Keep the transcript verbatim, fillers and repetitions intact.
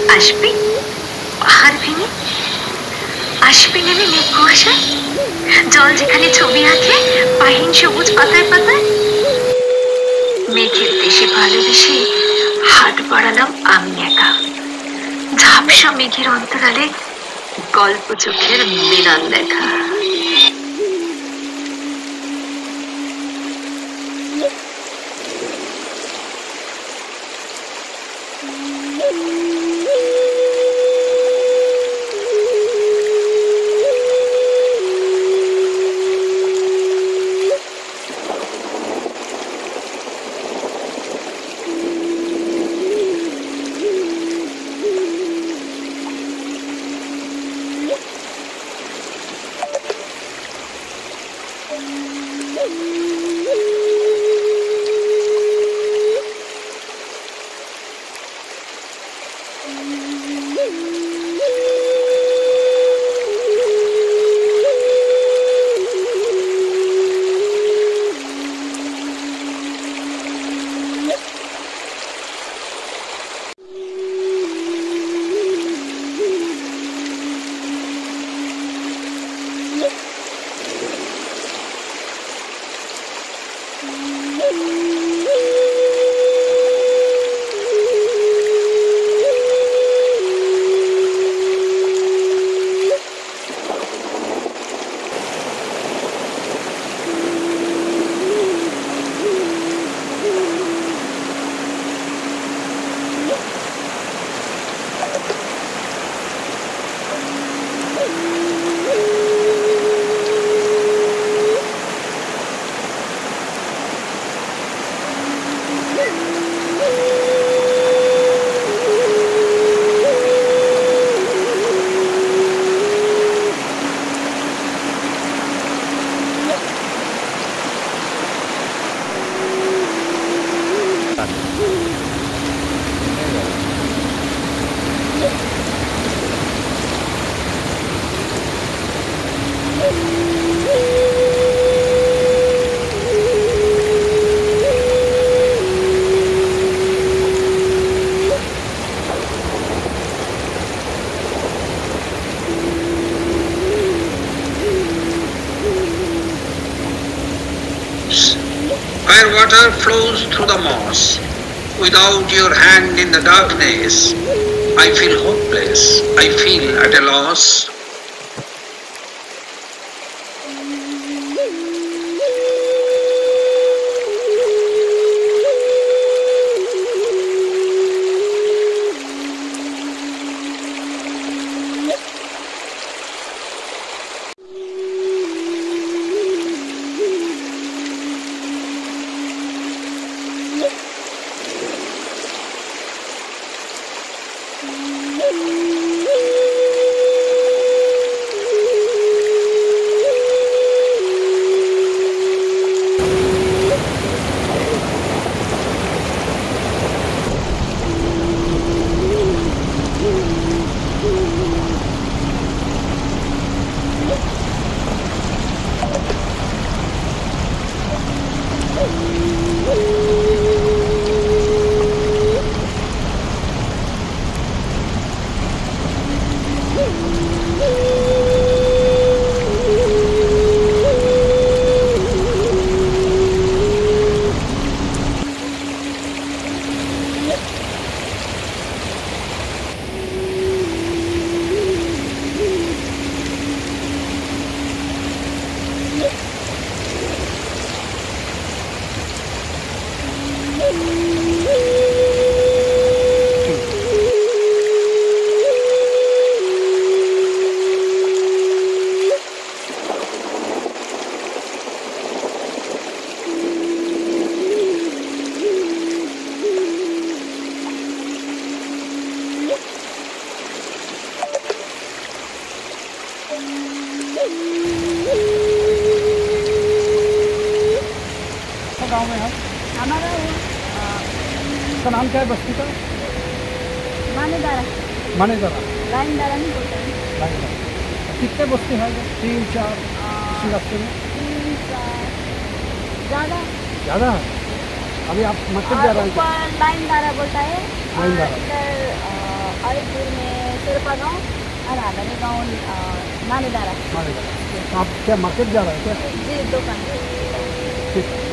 আসবে পাহাড় ভেঙে, আসবে নেমে মেঘ কুয়াশায়, জল যেখানে ছবি আঁকে পাহিন সবুজ পাতায় পাতায়। মেঘের দেশে ভালোবেসে হাত বাড়ালাম আমি একা, ঝাপসা মেঘের অন্তরালে গল্প চোখের মিলন দেখা। Where water flows through the moss, without your hand in the darkness, I feel hopeless, I feel at a loss. गांव में है हमारा उसका नाम क्या है बस्ती का? मानेदारा। मानेदारा लाइनदारा नहीं बोलते हैं। लाइनदारा। कितने बस्ती है? तीन चार इसी रास्ते में? तीन चार ज़्यादा ज़्यादा है। अभी आप मतलब जा रहे हैं? लाइनदारा बोलता है। लाइनदारा इधर और एक दूर में सिरपा गाँव और आधारी गाँव मानेदारा। मानेगा। आप क्या मार्केट जा रहे हैं क्या? जी दुकान। ठीक।